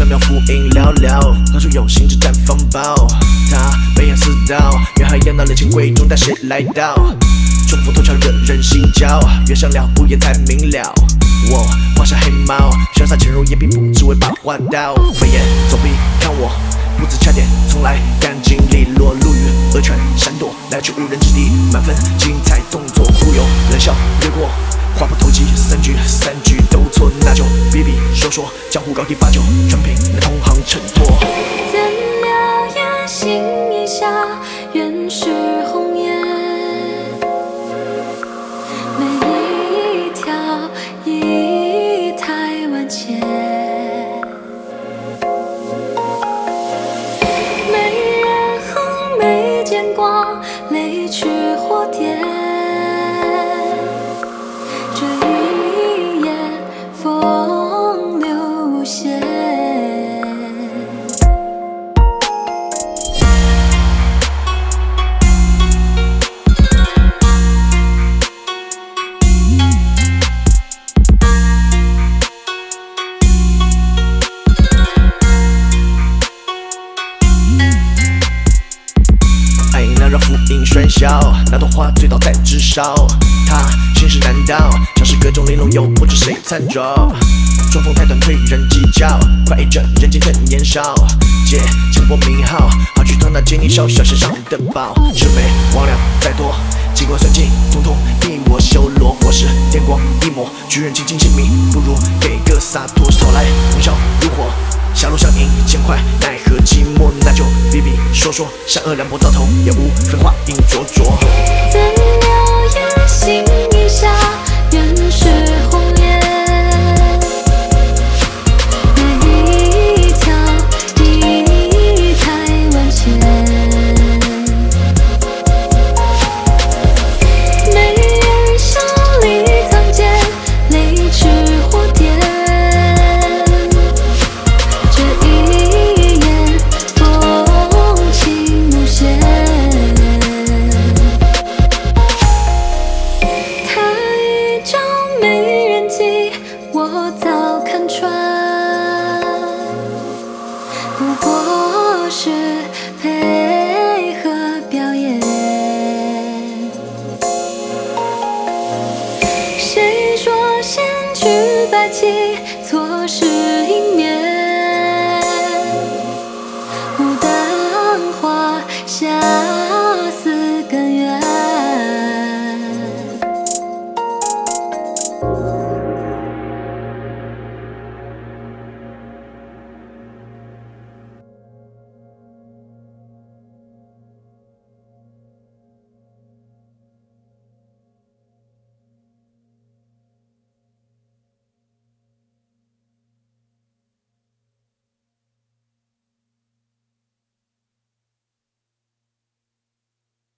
秒复印寥寥，何处有心只绽放爆？他眉眼似刀，越海洋那人情贵重，但谁来到？冲锋头条惹人心焦，越上了午夜才明了。我画下黑猫，潇洒潜入眼，并不只为把话刀。眉眼走壁看我，步子恰点，从来干净利落，路遇恶拳闪躲，来去无人之地，满分精彩动作忽悠，冷笑掠过。 话不投机，三句都错，那就比比说说，江湖高低八九，全凭那同行衬托。 怎料也心一下，原是红颜。每一条仪态万千，没人哼，没见光，泪去火点。 风流无限。 爱应那让浮影喧嚣，那朵花醉倒在枝梢。他心事难道，像是各种玲珑，又不知谁参照。中锋太短，推人计较，快意着人间正年少。借轻薄名号，好去吞那金银小身上的宝。魑魅魍魉再多，机关算尽，统统逼我修罗。或是电光一抹，巨人倾性命，不如给个洒脱。讨来名笑如火。 狭路相迎，渐快奈何寂寞，那就比比说说，善恶两拨到头，也无非话音灼灼。 怎料也心一下，原是红颜。每一条仪态万千，没人笑里藏剑，泪赤火点。 我早看穿，不过是配合表演。谁说先去摆起，错失迎面？牡丹花下。